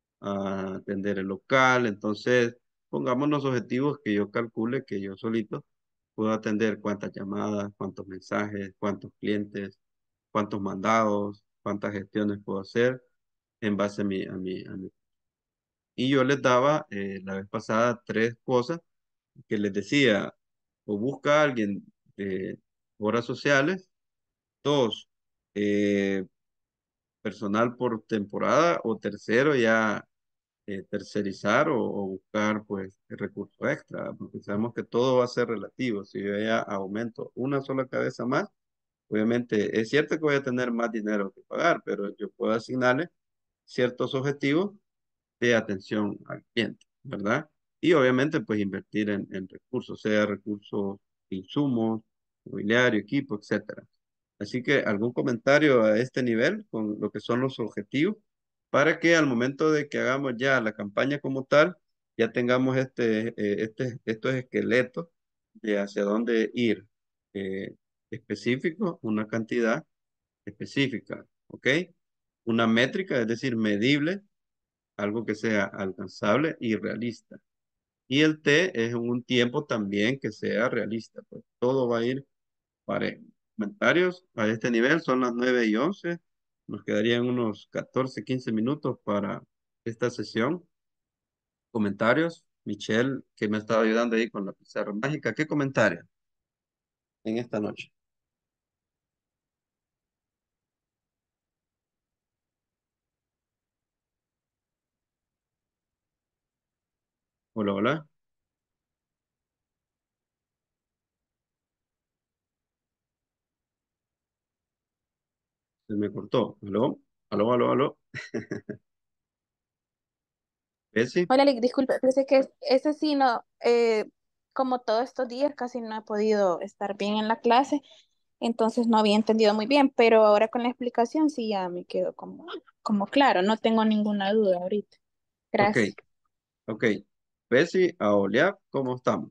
a atender el local. Entonces, pongamos objetivos que yo calcule que yo solito puedo atender cuántas llamadas, cuántos mensajes, cuántos clientes, cuántos mandados, cuántas gestiones puedo hacer en base a mi, a mi, a mi. Y yo les daba eh, la vez pasada tres cosas que les decía, o busca a alguien de horas sociales. Dos, eh, personal por temporada. O tercero, ya eh, tercerizar o, o buscar pues recursos extra, porque sabemos que todo va a ser relativo. Si yo ya aumento una sola cabeza más, obviamente es cierto que voy a tener más dinero que pagar, pero yo puedo asignarle ciertos objetivos de atención al cliente, ¿verdad? Y obviamente pues invertir en, en recursos, sea recursos, insumos, mobiliario, equipo, etcétera. Así que algún comentario a este nivel con lo que son los objetivos para que al momento de que hagamos ya la campaña como tal, ya tengamos este, eh, este, estos esqueletos de hacia dónde ir eh, específico, una cantidad específica, ¿ok? Una métrica, es decir, medible, algo que sea alcanzable y realista. Y el T es un tiempo también que sea realista, pues todo va a ir parejo. Comentarios a este nivel son las nueve y once. Nos quedarían unos catorce quince minutos para esta sesión. Comentarios. Michelle, que me estaba ayudando ahí con la pizarra mágica. ¿Qué comentario en esta noche? Hola, hola. Se me cortó. Aló, aló, aló, aló. Bessie. Hola, Lick, disculpe, pensé que ese sí no, eh, como todos estos días casi no he podido estar bien en la clase, entonces no había entendido muy bien, pero ahora con la explicación sí ya me quedó como, como claro, no tengo ninguna duda ahorita. Ok, Gracias. ok. Bessie, Aolia, ¿cómo estamos?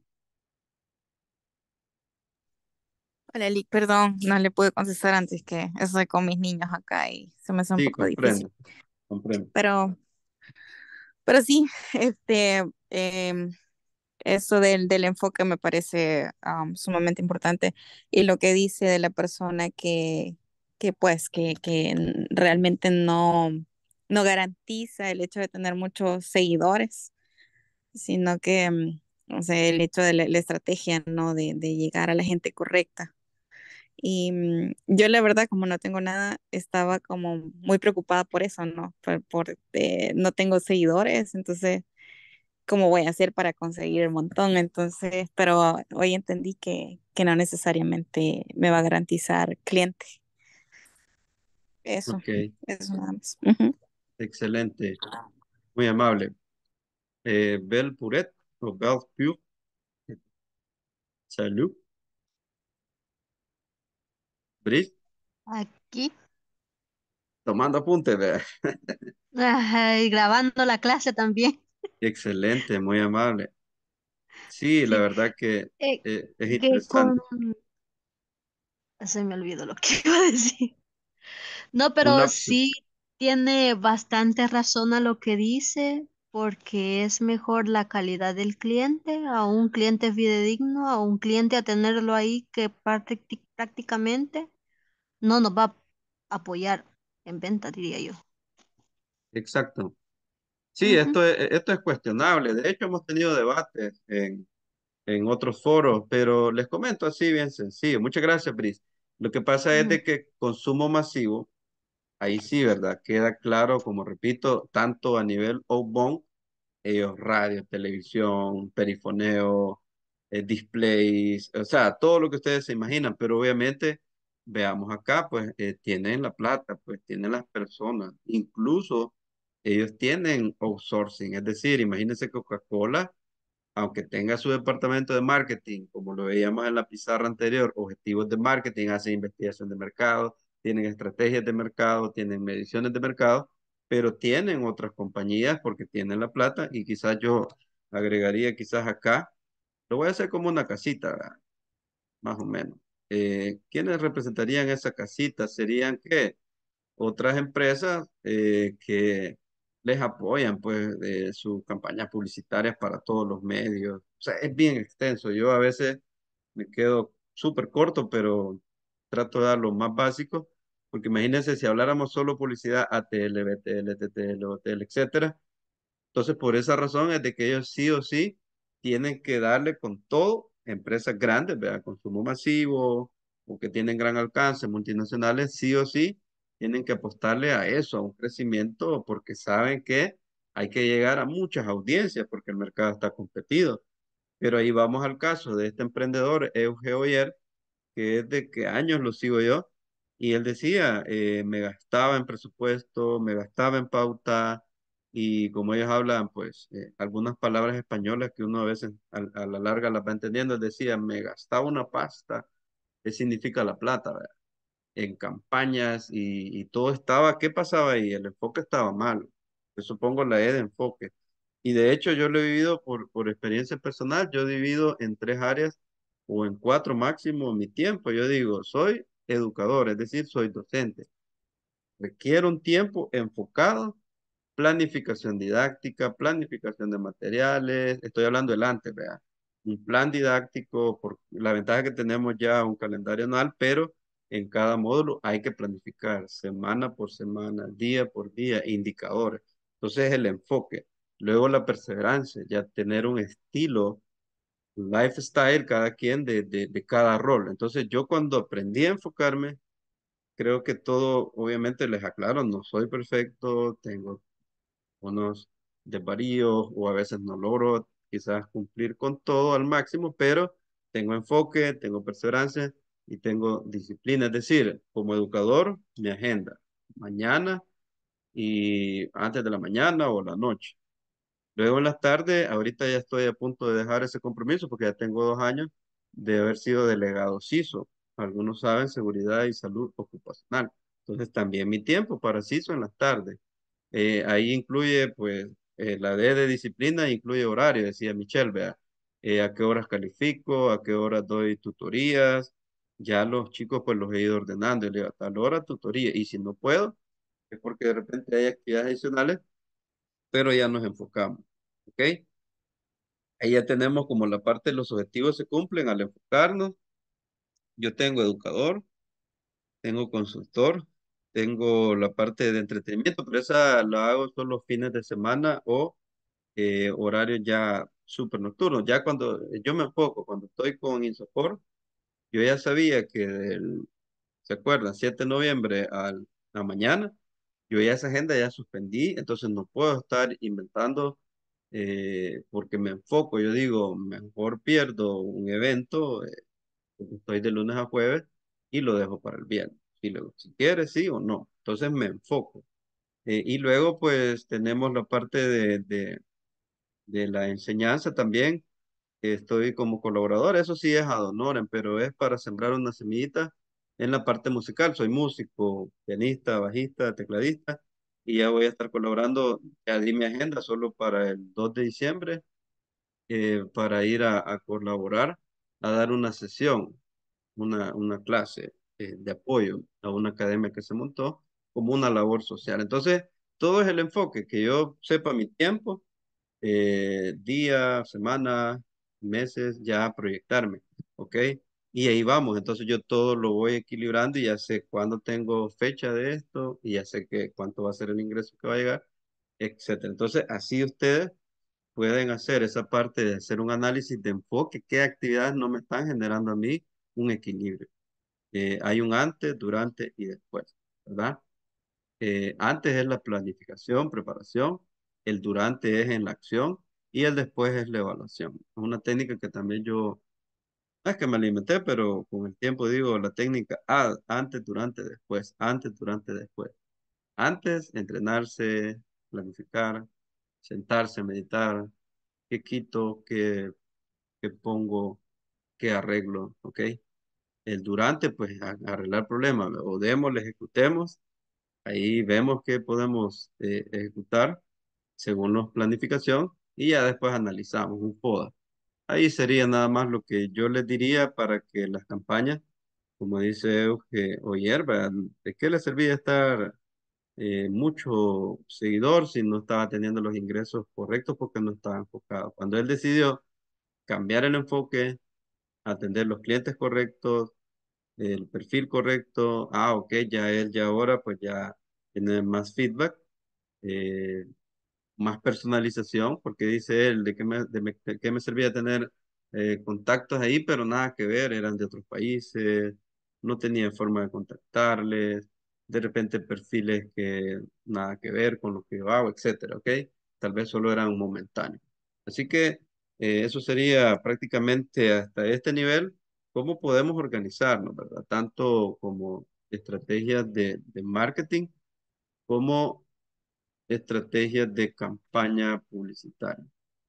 Hola, Lick, perdón, no le pude contestar antes que estoy con mis niños acá y se me hace un Sí, poco difícil. comprendo, comprendo. Pero, pero sí, este, em, eso del, del enfoque me parece am, sumamente importante. Y lo que dice de la persona que, que pues, que, que n- realmente no, no garantiza el hecho de tener muchos seguidores, sino que, mm, o sea, el hecho de la, la estrategia, ¿no? De, de llegar a la gente correcta. Y mm, yo la verdad, como no tengo nada, estaba como muy preocupada por eso, ¿no? Por, por, eh, no tengo seguidores, entonces, ¿cómo voy a hacer para conseguir un montón? Entonces, pero hoy entendí que, que no necesariamente me va a garantizar clientes. Eso, Ok, eso nada más. Ujú. excelente, muy amable. Eh, Bel Puret o Bel Pure, salud, Bris, Aquí, tomando apuntes, vea. ajá, y grabando la clase también. Excelente, muy amable. Sí, la Sí, verdad que eh, eh, es que con... interesante. Se me olvidó lo que iba a decir. No, Un pero lapsus. sí tiene bastante razón a lo que dice, porque es mejor la calidad del cliente, a un cliente fidedigno, a un cliente a tenerlo ahí que prácti- prácticamente no nos va a apoyar en venta, diría yo. Exacto. Sí, Ujú, esto es, esto es cuestionable. De hecho, hemos tenido debates en, en otros foros, pero les comento así bien sencillo. Muchas gracias, Brice. Lo que pasa es ujú, de que consumo masivo, ahí sí, ¿verdad? Queda claro, como repito, tanto a nivel outbound, ellos radio, televisión, perifoneo, eh, displays, o sea, todo lo que ustedes se imaginan, pero obviamente, veamos acá, pues eh, tienen la plata, pues tienen las personas, incluso ellos tienen outsourcing, es decir, imagínense Coca-Cola, aunque tenga su departamento de marketing, como lo veíamos en la pizarra anterior, objetivos de marketing, hacen investigación de mercado, tienen estrategias de mercado, tienen mediciones de mercado, pero tienen otras compañías porque tienen la plata y quizás yo agregaría quizás acá, lo voy a hacer como una casita, ¿verdad? Más o menos. Eh, ¿quiénes representarían esa casita? Serían que otras empresas eh, que les apoyan pues de sus campañas publicitarias para todos los medios. O sea, es bien extenso. Yo a veces me quedo súper corto, pero trato de dar lo más básico, porque imagínense si habláramos solo publicidad A T L, B T L, T T L, O T L, etcétera. Entonces, por esa razón es de que ellos sí o sí tienen que darle con todo, empresas grandes, ¿verdad? Consumo masivo o que tienen gran alcance, multinacionales, sí o sí tienen que apostarle a eso, a un crecimiento, porque saben que hay que llegar a muchas audiencias, porque el mercado está competido. Pero ahí vamos al caso de este emprendedor, Euge Oyer, que es de que años lo sigo yo, y él decía, eh, me gastaba en presupuesto, me gastaba en pauta, y como ellos hablan, pues, eh, algunas palabras españolas que uno a veces a, a la larga las va entendiendo, él decía, me gastaba una pasta, ¿qué significa la plata, verdad? En campañas y, y todo estaba, ¿qué pasaba ahí? El enfoque estaba mal. Yo supongo la E de enfoque. Y de hecho yo lo he vivido por, por experiencia personal, yo he dividido en tres áreas o en cuatro máximo mi tiempo. Yo digo, soy educador, es decir, soy docente. Requiero un tiempo enfocado, planificación didáctica, planificación de materiales, estoy hablando del antes, vea. Un plan didáctico, por la ventaja que tenemos ya un calendario anual, pero en cada módulo hay que planificar semana por semana, día por día, indicadores. Entonces el enfoque. Luego la perseverancia, ya tener un estilo, lifestyle, cada quien de, de, de cada rol. Entonces yo cuando aprendí a enfocarme, creo que todo, obviamente les aclaro, no soy perfecto, tengo unos desvaríos o a veces no logro quizás cumplir con todo al máximo, pero tengo enfoque, tengo perseverancia y tengo disciplina. Es decir, como educador, mi agenda, mañana y antes de la mañana o la noche. Luego en las tardes, ahorita ya estoy a punto de dejar ese compromiso porque ya tengo dos años de haber sido delegado CISO. Algunos saben, seguridad y salud ocupacional. Entonces también mi tiempo para CISO en las tardes. Eh, ahí incluye, pues, eh, la D de disciplina, incluye horario, decía Michelle, vea, eh, a qué horas califico, a qué horas doy tutorías. Ya los chicos, pues, los he ido ordenando. Y le digo, a tal hora tutoría. Y si no puedo, es porque de repente hay actividades adicionales, pero ya nos enfocamos. ¿Ok? Ahí ya tenemos como la parte de los objetivos se cumplen al enfocarnos. Yo tengo educador, tengo consultor, tengo la parte de entretenimiento, pero esa la hago solo los fines de semana o eh, horarios ya súper nocturnos. Ya cuando yo me enfoco, cuando estoy con Insopor, yo ya sabía que del, ¿se acuerdan? siete de noviembre a la mañana, yo ya esa agenda ya suspendí, entonces no puedo estar inventando eh, porque me enfoco. Yo digo, mejor pierdo un evento, eh, porque estoy de lunes a jueves y lo dejo para el viernes. Y luego, si quieres, sí o no. Entonces me enfoco. Eh, y luego, pues, tenemos la parte de, de, de la enseñanza también. Estoy como colaborador, eso sí es ad honorem, pero es para sembrar una semillita en la parte musical. Soy músico, pianista, bajista, tecladista, y ya voy a estar colaborando. Ya di mi agenda solo para el dos de diciembre, eh, para ir a, a colaborar, a dar una sesión, una, una clase eh, de apoyo a una academia que se montó como una labor social. Entonces, todo es el enfoque, que yo sepa mi tiempo, eh, día, semana, meses, ya proyectarme, ¿ok? Y ahí vamos, entonces yo todo lo voy equilibrando y ya sé cuándo tengo fecha de esto y ya sé que cuánto va a ser el ingreso que va a llegar, etcétera. Entonces, así ustedes pueden hacer esa parte de hacer un análisis de enfoque, qué actividades no me están generando a mí un equilibrio. Eh, hay un antes, durante y después, ¿verdad? Eh, antes es la planificación, preparación, el durante es en la acción y el después es la evaluación. Es una técnica que también yo, no es que me la inventé, pero con el tiempo digo la técnica ah, antes, durante, después, antes, durante, después. Antes, entrenarse, planificar, sentarse, meditar, qué quito, qué, qué pongo, qué arreglo, ¿ok? El durante, pues a- arreglar problemas, o démosle, ejecutemos. Ahí vemos qué podemos eh, ejecutar según la planificación y ya después analizamos un FODA. Ahí sería nada más lo que yo les diría para que las campañas, como dice Euge Oyer, ¿verdad? ¿De qué le servía estar eh, mucho seguidor si no estaba teniendo los ingresos correctos porque no estaba enfocado? Cuando él decidió cambiar el enfoque, atender los clientes correctos, el perfil correcto, ah, ok, ya él ya ahora pues ya tiene más feedback, eh, más personalización, porque dice él, de qué me, de me- de qué me servía tener eh, contactos ahí, pero nada que ver, eran de otros países, no tenía forma de contactarles, de repente perfiles que nada que ver con lo que yo hago, etcétera, ¿ok? Tal vez solo eran momentáneos. Así que eh, eso sería prácticamente hasta este nivel, cómo podemos organizarnos, ¿verdad? Tanto como estrategias de, de marketing, como estrategias de campaña publicitaria.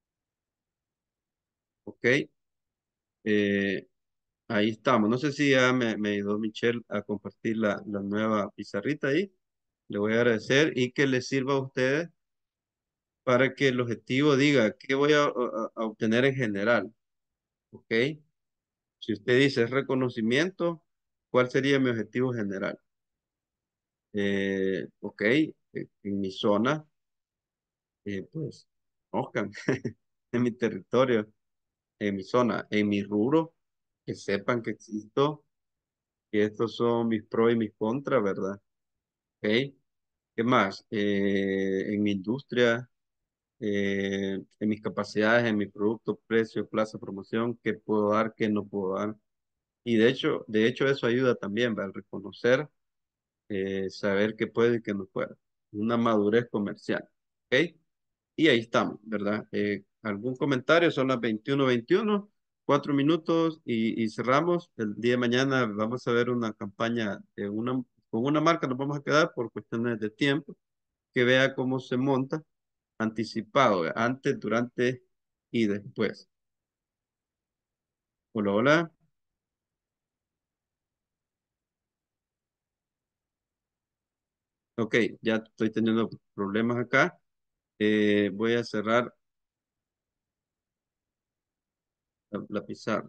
¿Ok? Eh, ahí estamos. No sé si ya me, me ayudó Michelle a compartir la, la nueva pizarrita ahí. Le voy a agradecer y que les sirva a ustedes para que el objetivo diga qué voy a, a- a obtener en general. ¿Ok? Si usted dice reconocimiento, ¿cuál sería mi objetivo general? Eh, ok, eh, en mi zona, eh, pues, conozcan en mi territorio, en mi zona, en mi rubro, que sepan que existo, que estos son mis pros y mis contras, ¿verdad? ¿Ok? ¿Qué más? Eh, en mi industria, eh, en mis capacidades, en mi producto, precio, plaza, promoción, qué puedo dar, qué no puedo dar. Y de hecho, de hecho eso ayuda también, ¿verdad? Reconocer, eh, saber qué puede y qué no puede. Una madurez comercial. ¿Ok? Y ahí estamos, ¿verdad? Eh, ¿algún comentario? Son las veintiuno veintiuno, cuatro minutos y, y cerramos. El día de mañana vamos a ver una campaña de una, con una marca, nos vamos a quedar por cuestiones de tiempo, que vea cómo se monta anticipado, ¿verdad? Antes, durante y después. Hola, hola. Ok, ya estoy teniendo problemas acá. Eh, voy a cerrar la, la pizarra.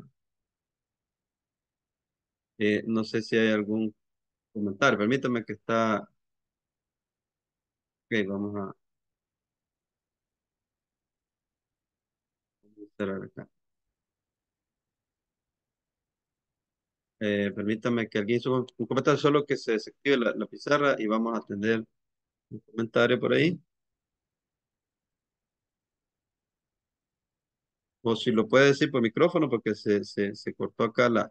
Eh, no sé si hay algún comentario. Permítame que está. Ok, vamos a cerrar acá. Eh, permítame que alguien suba un comentario, solo que se desactive la, la pizarra y vamos a atender un comentario por ahí. O si lo puede decir por micrófono porque se, se, se cortó acá la...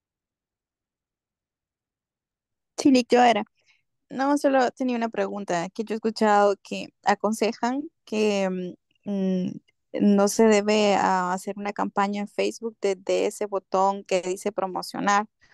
Sí, Lick, yo era. No, solo tenía una pregunta, que yo he escuchado que aconsejan que mm, mm, no se debe ah, hacer una campaña en Facebook desde ese botón que dice promocionar,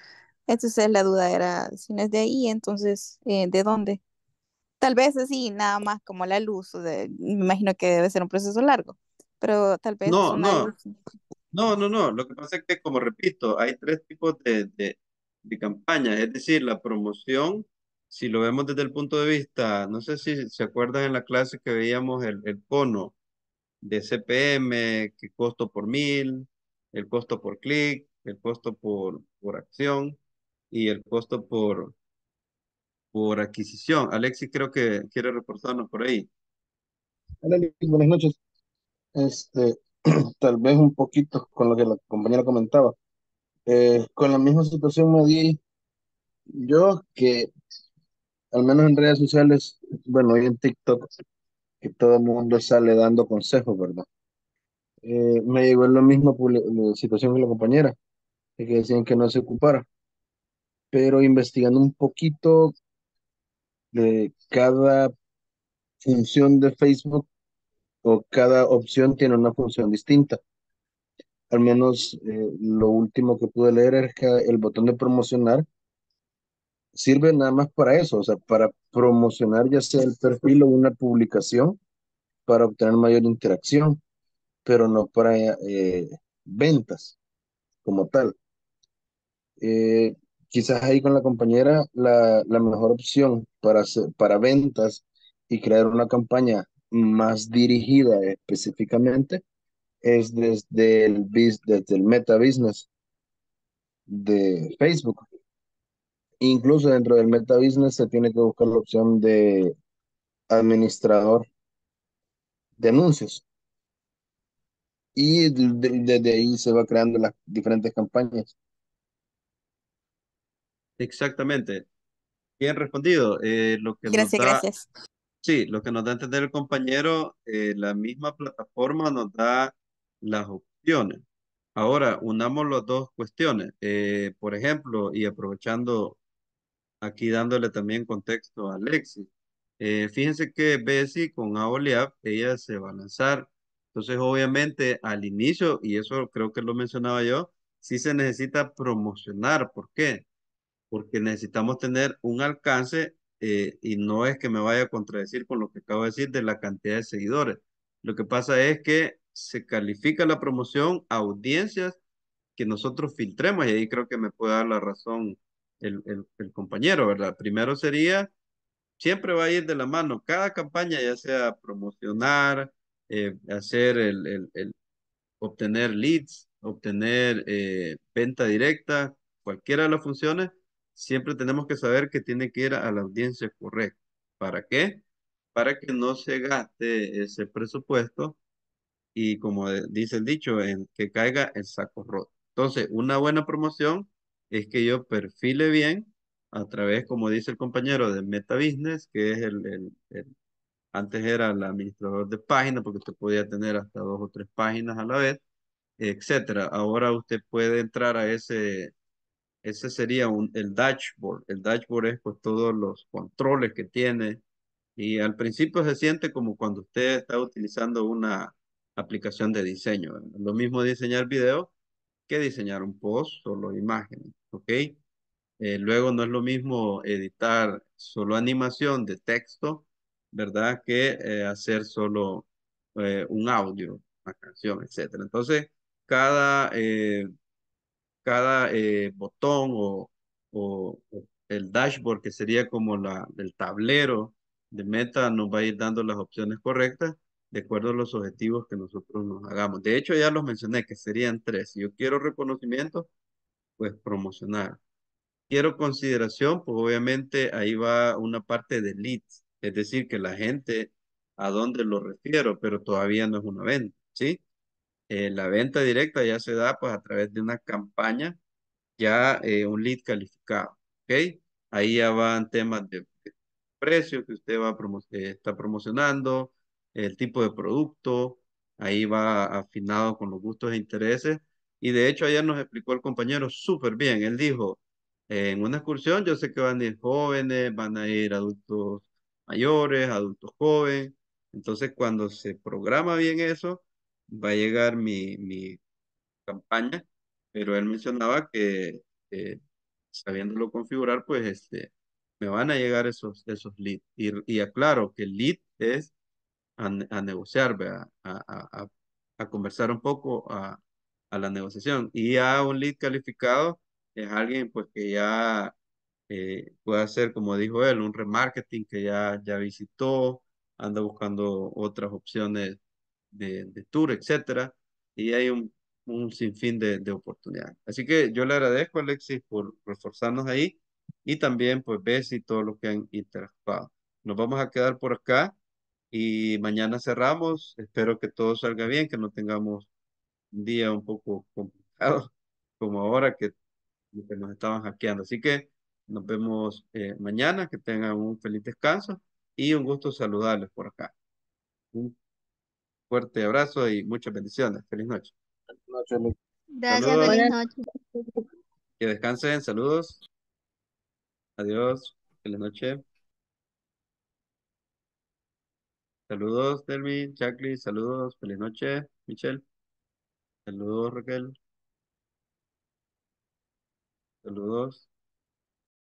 Entonces la duda era, si no es de ahí, entonces, eh, ¿de dónde? Tal vez así, nada más como la luz, o de- me imagino que debe ser un proceso largo, pero tal vez No, una no, luz. no, no, no. Lo que pasa es que, como repito, hay tres tipos de, de, de campañas. Es decir, la promoción, si lo vemos desde el punto de vista, no sé si se acuerdan en la clase que veíamos el, el cono de C P M, que costo por mil, el costo por clic, el costo por, por acción y el costo por, por adquisición. Alexis creo que quiere reportarnos por ahí. Hola, Luis, buenas noches. Este, tal vez un poquito con lo que la compañera comentaba. Eh, con la misma situación me di yo que, al menos en redes sociales, bueno, y en TikTok, que todo el mundo sale dando consejos, ¿verdad? Eh, me llegó la misma publi- la situación que la compañera, de que decían que no se ocupara, pero investigando un poquito de cada función de Facebook o cada opción tiene una función distinta. Al menos eh, lo último que pude leer es que el botón de promocionar sirve nada más para eso, o sea, para promocionar ya sea el perfil o una publicación para obtener mayor interacción, pero no para eh, ventas como tal. Eh, Quizás ahí con la compañera la, la mejor opción para, hacer- para ventas y crear una campaña más dirigida específicamente es desde el, bus- desde el Meta Business de Facebook. Incluso dentro del Meta Business se tiene que buscar la opción de administrador de anuncios y de- de- desde ahí se va creando las diferentes campañas. Exactamente. Bien respondido. Eh, lo que nos Gracias, da, gracias. sí, lo que nos da a entender el compañero, eh, la misma plataforma nos da las opciones. Ahora, unamos las dos cuestiones. Eh, por ejemplo, y aprovechando aquí dándole también contexto a Alexis. Eh, fíjense que Bessie con Aoliap, ella se va a lanzar. Entonces, obviamente, al inicio, y eso creo que lo mencionaba yo, sí se necesita promocionar. ¿Por qué? Porque necesitamos tener un alcance eh, y no es que me vaya a contradecir con lo que acabo de decir de la cantidad de seguidores. Lo que pasa es que se califica la promoción a audiencias que nosotros filtremos y ahí creo que me puede dar la razón el, el, el compañero, ¿verdad? Primero sería, siempre va a ir de la mano, cada campaña, ya sea promocionar, eh, hacer el, el, el obtener leads, obtener eh, venta directa, cualquiera de las funciones, siempre tenemos que saber que tiene que ir a la audiencia correcta. ¿Para qué? Para que no se gaste ese presupuesto y como de- dice el dicho, en que caiga el saco roto. Entonces, una buena promoción es que yo perfile bien a través, como dice el compañero, de Meta Business, que es el, el- el- antes era el administrador de páginas, porque usted podía tener hasta dos o tres páginas a la vez, etcétera. Ahora usted puede entrar a ese, ese sería un, el dashboard. El dashboard es pues todos los controles que tiene y al principio se siente como cuando usted está utilizando una aplicación de diseño, ¿verdad? Lo mismo diseñar video que diseñar un post, solo imágenes, ¿ok? Eh, luego no es lo mismo editar solo animación de texto, ¿verdad? Que eh, hacer solo eh, un audio, una canción, etcétera. Entonces, cada, eh, cada eh, botón o, o- o el dashboard, que sería como la, el tablero de meta, nos va a ir dando las opciones correctas de acuerdo a los objetivos que nosotros nos hagamos. De hecho, ya los mencioné, que serían tres. Si yo quiero reconocimiento, pues promocionar. Quiero consideración, pues obviamente ahí va una parte de leads, es decir, que la gente a dónde lo refiero, pero todavía no es una venta, ¿sí? Eh, la venta directa ya se da pues a través de una campaña ya eh, un lead calificado, ¿ok? Ahí ya van temas de, de precio que usted va a promo- eh, está promocionando, el tipo de producto, ahí va afinado con los gustos e intereses. Y de hecho ayer nos explicó el compañero súper bien. Él dijo, eh, en una excursión yo sé que van a ir jóvenes, van a ir adultos mayores, adultos jóvenes. Entonces cuando se programa bien eso, va a llegar mi, mi campaña, pero él mencionaba que eh, sabiéndolo configurar, pues este, me van a llegar esos, esos leads. Y, y aclaro que el lead es a, ne- a negociar, ¿verdad? A, a, a, a conversar un poco a, a la negociación. Y a un lead calificado es alguien pues que ya eh, puede hacer, como dijo él, un remarketing que ya, ya visitó, anda buscando otras opciones de, de tour, etcétera. Y hay un, un sinfín de, de oportunidades. Así que yo le agradezco, Alexis, por reforzarnos ahí y también, pues, Bessie y todos los que han interactuado. Nos vamos a quedar por acá y mañana cerramos. Espero que todo salga bien, que no tengamos un día un poco complicado como ahora que, que nos estaban hackeando. Así que nos vemos eh, mañana, que tengan un feliz descanso y un gusto saludarles por acá. Un fuerte abrazo y muchas bendiciones. Feliz noche. Noche, Gracias, Saludos, feliz Buenas noche. que descansen. Saludos. Adiós. Feliz noche. Saludos, Delmi, Jacqueline. Saludos. Feliz noche, Michelle. Saludos, Raquel. Saludos.